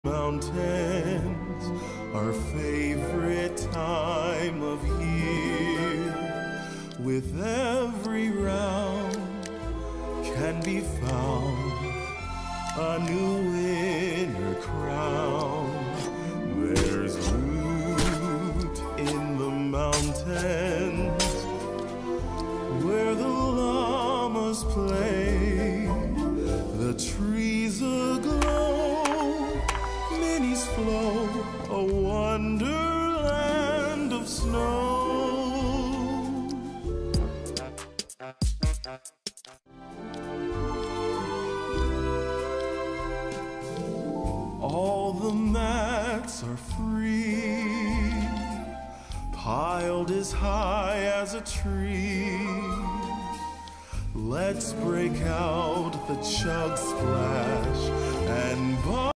Mountains, our favorite time of year. With every round can be found a new winner crown. There's loot in the mountains where the llamas play, the trees aglow, minis flow, a wonderland of snow. All the mats are free, piled as high as a tree. Let's break out the chug splash and